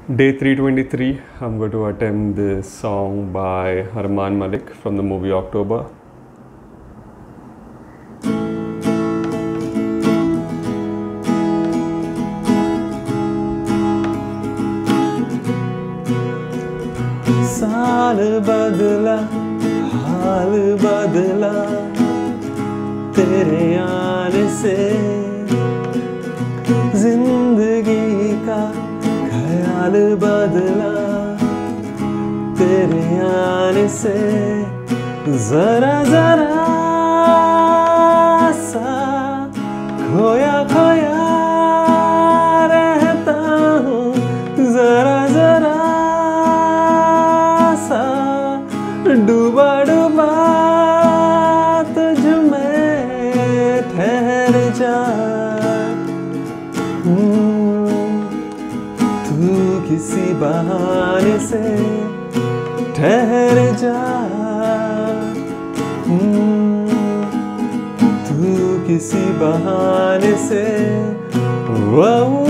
Day 323, I'm going to attempt this song by Armaan Malik from the movie October. साल बदला हाल बदला तेरे आने से जिंदगी का ख्याल बदला तेरे आने से जरा जरा सा खोया खोया रहता हूँ जरा जरा सा डूबा डूबा तुझ में ठहर जा तू किसी बहाने से ठहर जा तू किसी बहाने से वो